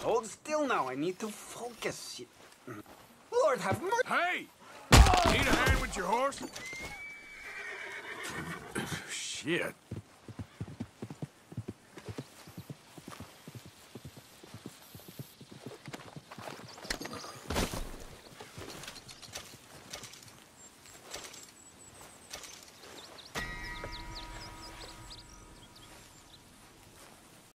hold still now. I need to focus. Lord have mercy. Hey! Need a hand with your horse? Shit.